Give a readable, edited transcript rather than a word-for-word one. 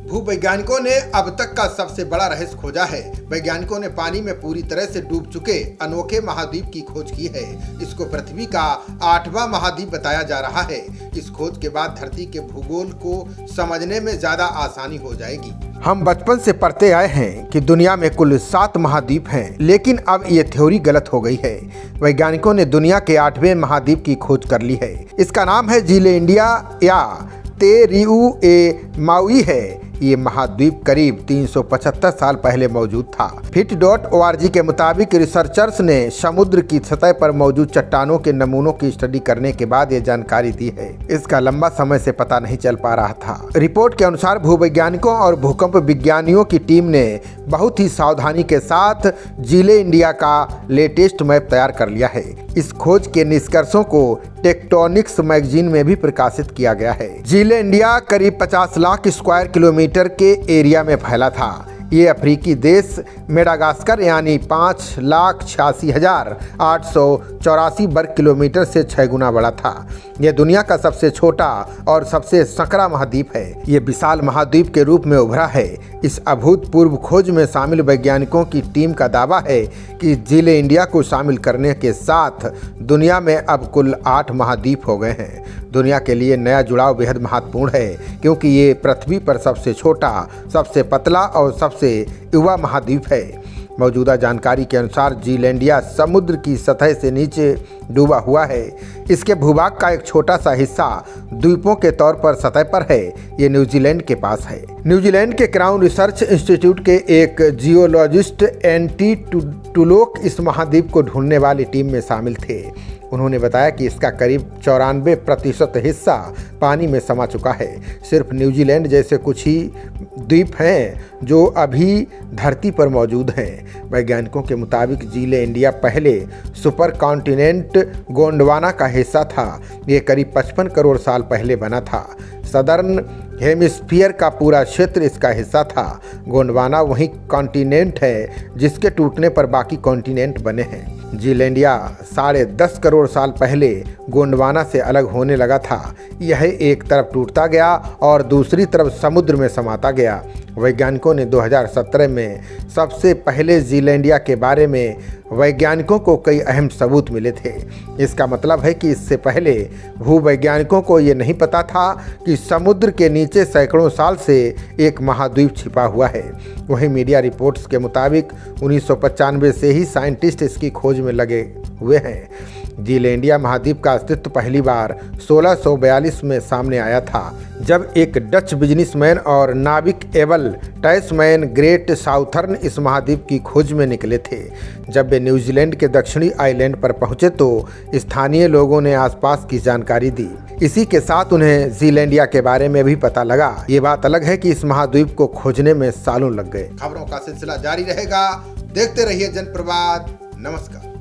भूवैज्ञानिकों ने अब तक का सबसे बड़ा रहस्य खोजा है। वैज्ञानिकों ने पानी में पूरी तरह से डूब चुके अनोखे महाद्वीप की खोज की है। इसको पृथ्वी का 8वां महाद्वीप बताया जा रहा है। इस खोज के बाद धरती के भूगोल को समझने में ज्यादा आसानी हो जाएगी। हम बचपन से पढ़ते आए हैं कि दुनिया में कुल 7 महाद्वीप हैं, लेकिन अब ये थ्योरी गलत हो गई है। वैज्ञानिकों ने दुनिया के 8वें महाद्वीप की खोज कर ली है। इसका नाम है जीलैंडिया या तेरिउएमाउई है। ये महाद्वीप करीब 375 साल पहले मौजूद था। fit.org के मुताबिक रिसर्चर्स ने समुद्र की सतह पर मौजूद चट्टानों के नमूनों की स्टडी करने के बाद ये जानकारी दी है। इसका लंबा समय से पता नहीं चल पा रहा था। रिपोर्ट के अनुसार भूवैज्ञानिकों और भूकंप विज्ञानियों की टीम ने बहुत ही सावधानी के साथ जीलैंडिया का लेटेस्ट मैप तैयार कर लिया है। इस खोज के निष्कर्षों को टेक्टोनिक्स मैगजीन में भी प्रकाशित किया गया है। जीलैंडिया करीब 50 लाख स्क्वायर किलोमीटर के एरिया में फैला था। ये अफ्रीकी देश मेडागास्कर यानी 5,86,884 वर्ग किलोमीटर से 6 गुना बड़ा था। यह दुनिया का सबसे छोटा और सबसे संकरा महाद्वीप है। ये विशाल महाद्वीप के रूप में उभरा है। इस अभूतपूर्व खोज में शामिल वैज्ञानिकों की टीम का दावा है कि जीलैंडिया को शामिल करने के साथ दुनिया में अब कुल 8 महाद्वीप हो गए हैं। दुनिया के लिए नया जुड़ाव बेहद महत्वपूर्ण है, क्योंकि ये पृथ्वी पर सबसे छोटा, सबसे पतला और सबसे युवा महाद्वीप है। मौजूदा जानकारी के अनुसार जीलैंडिया समुद्र की सतह से नीचे डूबा हुआ है। इसके भूभाग का एक छोटा सा हिस्सा द्वीपों के तौर पर सतह पर है। ये न्यूजीलैंड के पास है। न्यूजीलैंड के क्राउन रिसर्च इंस्टीट्यूट के एक जियोलॉजिस्ट एंटी टुलोक इस महाद्वीप को ढूंढने वाली टीम में शामिल थे। उन्होंने बताया कि इसका करीब 94% हिस्सा पानी में समा चुका है। सिर्फ न्यूजीलैंड जैसे कुछ ही द्वीप हैं जो अभी धरती पर मौजूद हैं। वैज्ञानिकों के मुताबिक जीलैंडिया पहले सुपर कॉन्टिनेंट गोंडवाना का हिस्सा था। ये करीब 55 करोड़ साल पहले बना था। सदर्न हेमिस्फीयर का पूरा क्षेत्र इसका हिस्सा था। गोंडवाना वही कॉन्टिनेंट है जिसके टूटने पर बाकी कॉन्टिनेंट बने हैं। जीलैंडिया 10.5 करोड़ साल पहले गोंडवाना से अलग होने लगा था। यह एक तरफ टूटता गया और दूसरी तरफ समुद्र में समाता गया। वैज्ञानिकों ने 2017 में सबसे पहले जीलैंडिया के बारे में वैज्ञानिकों को कई अहम सबूत मिले थे। इसका मतलब है कि इससे पहले भूवैज्ञानिकों को ये नहीं पता था कि समुद्र के नीचे सैकड़ों साल से एक महाद्वीप छिपा हुआ है। वहीं मीडिया रिपोर्ट्स के मुताबिक 1995 से ही साइंटिस्ट इसकी खोज में लगे हुए हैं। जीलैंडिया महाद्वीप का अस्तित्व पहली बार 1642 में सामने आया था, जब एक डच बिजनेसमैन और नाविक एबल टैसमैन ग्रेट साउथर्न इस महाद्वीप की खोज में निकले थे। जब वे न्यूजीलैंड के दक्षिणी आइलैंड पर पहुंचे तो स्थानीय लोगों ने आसपास की जानकारी दी। इसी के साथ उन्हें जीलैंडिया के बारे में भी पता लगा। ये बात अलग है कि इस महाद्वीप को खोजने में सालों लग गए। खबरों का सिलसिला जारी रहेगा। देखते रहिए जनप्रवाद। नमस्कार।